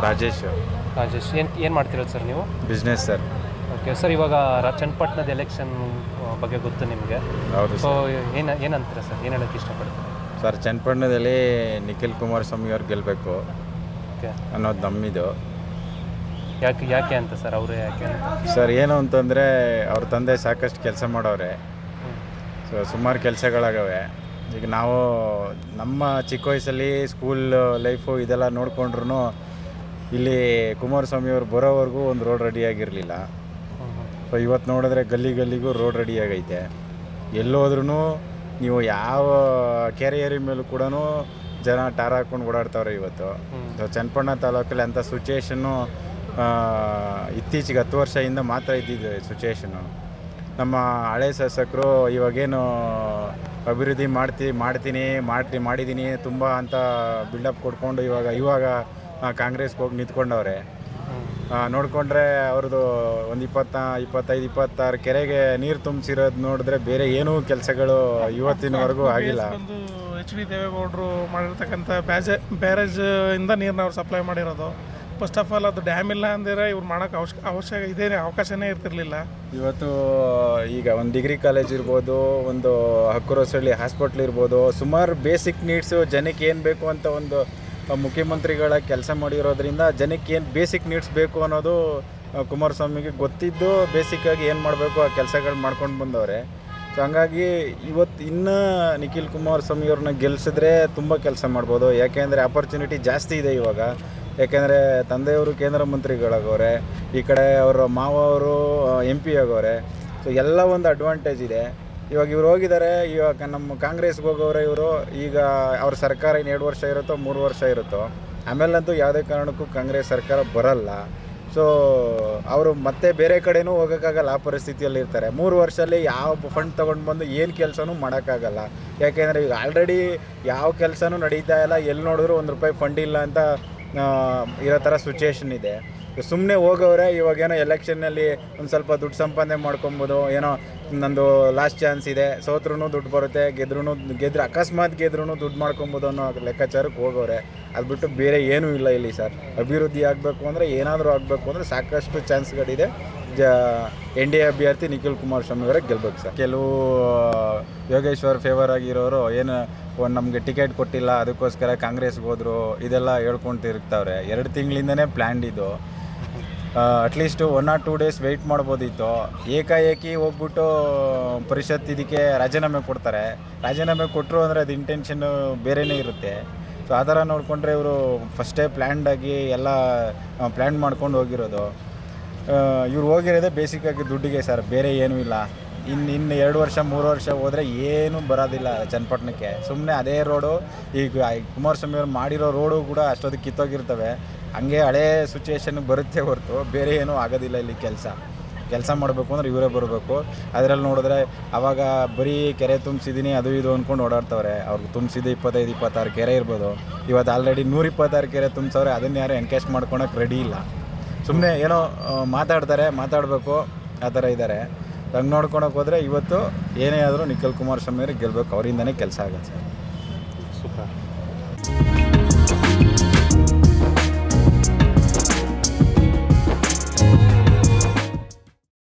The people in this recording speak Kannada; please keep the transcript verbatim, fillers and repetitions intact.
ರಾಜೇಶ್. ರಾಜೇಶ್ ಏನು ಏನು ಮಾಡ್ತಿರೋದು ಸರ್ ನೀವು? Business sir. ಓಕೆ ಸರ್, ಇವಾಗ ಚನ್ನಪಟ್ಟಣದ ಎಲೆಕ್ಷನ್ ಬಗ್ಗೆ ಗೊತ್ತು ನಿಮಗೆ? ಹೌದು. ಸೊ ಏನು ಏನಂತೀರಾ ಸರ್, ಏನು ಹೇಳೋಕ್ಕೆ ಇಷ್ಟಪಡ್ತೀರಾ ಸರ್? ಚನ್ನಪಟ್ಟಣದಲ್ಲಿ ನಿಖಿಲ್ ಕುಮಾರಸ್ವಾಮಿ ಅವ್ರು ಗೆಲ್ಲಬೇಕು ಓಕೆ ಅನ್ನೋದು ನಮ್ಮಿದು. ಯಾಕೆ ಯಾಕೆ ಅಂತ ಸರ್? ಅವರೇ ಯಾಕೆ ಅಂತ ಸರ್? ಏನು ಅಂತಂದರೆ ಅವ್ರ ತಂದೆ ಸಾಕಷ್ಟು ಕೆಲಸ ಮಾಡೋರೆ. ಸೊ ಸುಮಾರು ಕೆಲಸಗಳಾಗವೆ. ಈಗ ನಾವು ನಮ್ಮ ಚಿಕ್ಕ ವಯಸ್ಸಲ್ಲಿ ಸ್ಕೂಲ್ ಲೈಫು ಇದೆಲ್ಲ ನೋಡಿಕೊಂಡ್ರು ಇಲ್ಲಿ ಕುಮಾರಸ್ವಾಮಿಯವ್ರು ಬರೋವರೆಗೂ ಒಂದು ರೋಡ್ ರೆಡಿಯಾಗಿರಲಿಲ್ಲ. ಸೊ ಇವತ್ತು ನೋಡಿದ್ರೆ ಗಲ್ಲಿ ಗಲ್ಲಿಗೂ ರೋಡ್ ರೆಡಿಯಾಗೈತೆ. ಎಲ್ಲೋದ್ರೂ ನೀವು ಯಾವ ಕೆರೆ ಏರಿ ಮೇಲೂ ಕೂಡ ಜನ ಟಾರ್ ಹಾಕ್ಕೊಂಡು ಓಡಾಡ್ತಾವ್ರೆ ಇವತ್ತು. ಸೊ ಚನ್ನಪಟ್ಟಣ ತಾಲೂಕಲ್ಲಿ ಅಂಥ ಸಿಚುಯೇಷನ್ನು ಇತ್ತೀಚೆಗೆ ಹತ್ತು ವರ್ಷದಿಂದ ಮಾತ್ರ ಇದ್ದಿದ್ದು ಸಿಚುಯೇಷನ್ನು. ನಮ್ಮ ಹಳೆ ಶಾಸಕರು ಇವಾಗೇನು ಅಭಿವೃದ್ಧಿ ಮಾಡ್ತಿ ಮಾಡ್ತೀನಿ ಮಾಡ್ತಿ ಮಾಡಿದ್ದೀನಿ ತುಂಬ ಅಂತ ಬಿಲ್ಡಪ್ ಕೊಡ್ಕೊಂಡು ಇವಾಗ ಇವಾಗ ಕಾಂಗ್ರೆಸ್ಗೆ ಹೋಗಿ ನಿಂತ್ಕೊಂಡವ್ರೆ. ನೋಡಿಕೊಂಡ್ರೆ ಅವ್ರದ್ದು ಒಂದು ಇಪ್ಪತ್ತ ಇಪ್ಪತ್ತೈದು ಇಪ್ಪತ್ತಾರು ಕೆರೆಗೆ ನೀರು ತುಂಬಿಸಿರೋದು ನೋಡಿದ್ರೆ ಬೇರೆ ಏನೂ ಕೆಲಸಗಳು ಇವತ್ತಿನವರೆಗೂ ಆಗಿಲ್ಲ. ಎಚ್ ಡಿ ದೇವೇಗೌಡರು ಮಾಡಿರ್ತಕ್ಕಂಥ ಬ್ಯಾಜೆ ಬ್ಯಾರೇಜ್ ಇಂದ ನೀರನ್ನ ಅವ್ರು ಸಪ್ಲೈ ಮಾಡಿರೋದು. ಫಸ್ಟ್ ಆಫ್ ಆಲ್ ಅದು ಡ್ಯಾಮ್ ಇಲ್ಲ ಅಂದರೆ ಇವ್ರು ಮಾಡೋಕ್ಕೆ ಅವಶ್ಯ ಅವಶ್ಯಕ ಇದೇ ಅವಕಾಶನೇ ಇರ್ತಿರ್ಲಿಲ್ಲ. ಇವತ್ತು ಈಗ ಒಂದು ಡಿಗ್ರಿ ಕಾಲೇಜ್ ಇರ್ಬೋದು, ಒಂದು ಹಕ್ಕುರಸಳ್ಳಿ ಹಾಸ್ಪಿಟ್ಲ್ ಇರ್ಬೋದು, ಸುಮಾರು ಬೇಸಿಕ್ ನೀಡ್ಸು ಜನಕ್ಕೆ ಏನು ಬೇಕು ಅಂತ ಒಂದು ಮುಖ್ಯಮಂತ್ರಿಗಳ ಕೆಲಸ ಮಾಡಿರೋದ್ರಿಂದ ಜನಕ್ಕೆ ಏನು ಬೇಸಿಕ್ ನೀಡ್ಸ್ ಬೇಕು ಅನ್ನೋದು ಕುಮಾರಸ್ವಾಮಿಗೆ ಗೊತ್ತಿದ್ದು ಬೇಸಿಕ್ಕಾಗಿ ಏನು ಮಾಡಬೇಕು ಆ ಕೆಲಸಗಳು ಮಾಡ್ಕೊಂಡು ಬಂದವ್ರೆ. ಸೊ ಹಂಗಾಗಿ ಇವತ್ತು ಇನ್ನೂ ನಿಖಿಲ್ ಕುಮಾರಸ್ವಾಮಿಯವ್ರನ್ನ ಗೆಲ್ಲಿಸಿದ್ರೆ ತುಂಬ ಕೆಲಸ ಮಾಡ್ಬೋದು. ಯಾಕೆಂದರೆ ಆಪರ್ಚುನಿಟಿ ಜಾಸ್ತಿ ಇದೆ ಇವಾಗ. ಯಾಕೆಂದರೆ ತಂದೆಯವರು ಕೇಂದ್ರ ಮಂತ್ರಿಗಳಾಗವ್ರೆ, ಈ ಕಡೆ ಅವರ ಮಾವ ಅವರು ಎಂ ಪಿ ಆಗವ್ರೆ. ಸೊ ಎಲ್ಲ ಒಂದು ಅಡ್ವಾಂಟೇಜ್ ಇದೆ. ಇವಾಗ ಇವ್ರು ಹೋಗಿದ್ದಾರೆ, ಇವಾಗ ನಮ್ಮ ಕಾಂಗ್ರೆಸ್ಗೆ ಹೋಗೋರೆ ಇವರು. ಈಗ ಅವ್ರ ಸರ್ಕಾರ ಇನ್ನು ಎರಡು ವರ್ಷ ಇರುತ್ತೋ ಮೂರು ವರ್ಷ ಇರುತ್ತೋ, ಆಮೇಲಂತೂ ಯಾವುದೇ ಕಾರಣಕ್ಕೂ ಕಾಂಗ್ರೆಸ್ ಸರ್ಕಾರ ಬರಲ್ಲ. ಸೊ ಅವರು ಮತ್ತೆ ಬೇರೆ ಕಡೆನೂ ಹೋಗೋಕ್ಕಾಗಲ್ಲ, ಆ ಪರಿಸ್ಥಿತಿಯಲ್ಲಿ ಇರ್ತಾರೆ. ಮೂರು ವರ್ಷದಲ್ಲಿ ಯಾವ ಫಂಡ್ ತೊಗೊಂಡು ಬಂದು ಏನು ಕೆಲಸನೂ ಮಾಡೋಕ್ಕಾಗಲ್ಲ. ಯಾಕೆಂದರೆ ಈಗ ಆಲ್ರೆಡಿ ಯಾವ ಕೆಲಸನೂ ನಡೀತಾ ಇಲ್ಲ. ಎಲ್ಲಿ ನೋಡಿದ್ರು ಒಂದು ರೂಪಾಯಿ ಫಂಡ್ ಇಲ್ಲ ಅಂತ ಇರೋ ಥರ ಸಿಚುಯೇಷನ್ ಇದೆ. ಸುಮ್ಮನೆ ಹೋಗೋರೆ. ಇವಾಗೇನೋ ಎಲೆಕ್ಷನ್ನಲ್ಲಿ ಒಂದು ಸ್ವಲ್ಪ ದುಡ್ಡು ಸಂಪಾದನೆ ಮಾಡ್ಕೊಬೋದು, ಏನೋ ನಂದು ಲಾಸ್ಟ್ ಚಾನ್ಸ್ ಇದೆ, ಸೋತ್ರೂ ದುಡ್ಡು ಬರುತ್ತೆ, ಗೆದ್ರೂ ಗೆದ್ರೆ ಅಕಸ್ಮಾತ್ ಗೆದ್ರೂ ದುಡ್ಡು ಮಾಡ್ಕೊಬೋದು ಅನ್ನೋ ಲೆಕ್ಕಾಚಾರಕ್ಕೆ ಹೋಗೋರೆ. ಅದು ಬಿಟ್ಟು ಬೇರೆ ಏನೂ ಇಲ್ಲ ಇಲ್ಲಿ ಸರ್. ಅಭಿವೃದ್ಧಿ ಆಗಬೇಕು ಅಂದರೆ, ಏನಾದರೂ ಆಗಬೇಕು ಅಂದರೆ ಸಾಕಷ್ಟು ಚಾನ್ಸ್ಗಳಿದೆ. ಜ ಎನ್ ಡಿ ಎ ಅಭ್ಯರ್ಥಿ ನಿಖಿಲ್ ಕುಮಾರಸ್ವಾಮಿ ಅವರೇ ಗೆಲ್ಬೇಕು ಸರ್. ಕೆಲವು ಯೋಗೇಶ್ವರ್ ಫೇವರ್ ಆಗಿರೋರು ಏನು ಒಂದು ನಮಗೆ ಟಿಕೆಟ್ ಕೊಟ್ಟಿಲ್ಲ, ಅದಕ್ಕೋಸ್ಕರ ಕಾಂಗ್ರೆಸ್ಗೆ ಹೋದರು, ಇದೆಲ್ಲ ಹೇಳ್ಕೊಂಡು ತಿರುಗ್ತಾವ್ರೆ. ಎರಡು ತಿಂಗಳಿಂದನೇ ಪ್ಲ್ಯಾನ್ಡ್ ಇದು. At least one or two days wait ಮಾಡ್ಬೋದಿತ್ತು. ಏಕಾಏಕಿ ಹೋಗ್ಬಿಟ್ಟು ಪರಿಷತ್ ಇದಕ್ಕೆ ರಾಜೀನಾಮೆ ಕೊಡ್ತಾರೆ. ರಾಜೀನಾಮೆ ಕೊಟ್ಟರು ಅಂದರೆ ಅದು ಇಂಟೆನ್ಷನ್ನು ಬೇರೆಯೇ ಇರುತ್ತೆ. ಸೊ ಆ ಥರ ನೋಡಿಕೊಂಡ್ರೆ ಇವರು ಫಸ್ಟೇ ಪ್ಲ್ಯಾಂಡಾಗಿ ಎಲ್ಲ ಪ್ಲ್ಯಾನ್ ಮಾಡ್ಕೊಂಡು ಹೋಗಿರೋದು. ಇವ್ರು ಹೋಗಿರೋದೇ ಬೇಸಿಕ್ಕಾಗಿ ದುಡ್ಡಿಗೆ ಸರ್, ಬೇರೆ ಏನೂ ಇಲ್ಲ. ಇನ್ನು ಇನ್ನು ಎರಡು ವರ್ಷ ಮೂರು ವರ್ಷ ಹೋದರೆ ಏನೂ ಬರೋದಿಲ್ಲ ಚನ್ನಪಟ್ಟಣಕ್ಕೆ. ಸುಮ್ಮನೆ ಅದೇ ರೋಡು, ಈಗ ಕುಮಾರಸ್ವಾಮಿ ಅವ್ರು ಮಾಡಿರೋ ರೋಡು ಕೂಡ ಅಷ್ಟೊಂದು ಕಿತ್ತೋಗಿರ್ತವೆ. ಹಂಗೆ ಹಳೇ ಸಿಚುಯೇಷನ್ಗೆ ಬರುತ್ತೆ ಹೊರತು ಬೇರೆ ಏನೂ ಆಗೋದಿಲ್ಲ. ಇಲ್ಲಿ ಕೆಲಸ ಕೆಲಸ ಮಾಡಬೇಕು ಅಂದ್ರೆ ಇವರೇ ಬರಬೇಕು. ಅದರಲ್ಲಿ ನೋಡಿದ್ರೆ ಆವಾಗ ಬರೀ ಕೆರೆ ತುಂಬಿಸಿದ್ದೀನಿ ಅದು ಇದು ಅಂದ್ಕೊಂಡು ಓಡಾಡ್ತವ್ರೆ. ಅವ್ರಿಗೆ ತುಂಬಿಸಿದ್ದು ಇಪ್ಪತ್ತೈದು ಇಪ್ಪತ್ತಾರು ಕೆರೆ ಇರ್ಬೋದು. ಇವತ್ತು ಆಲ್ರೆಡಿ ನೂರ ಇಪ್ಪತ್ತಾರು ಕೆರೆ ತುಂಬಿಸವ್ರೆ. ಅದನ್ನು ಯಾರು ಎನ್ಕ್ಯಾಶ್ ಮಾಡ್ಕೊಳಕ್ಕೆ ರೆಡಿ ಇಲ್ಲ. ಸುಮ್ಮನೆ ಏನೋ ಮಾತಾಡ್ತಾರೆ, ಮಾತಾಡಬೇಕು, ಆ ಥರ ಇದ್ದಾರೆ. ಹಂಗೆ ನೋಡ್ಕೊಳಕ್ಕೆ ಹೋದರೆ ಇವತ್ತು ಏನೇ ಆದರೂ ನಿಖಿಲ್ ಕುಮಾರಸ್ವಾಮಿ ಅವ್ರಿಗೆ ಗೆಲ್ಲಬೇಕು. ಅವರಿಂದನೇ ಕೆಲಸ ಆಗುತ್ತೆ ಸರ್. ಸೂಪರ್.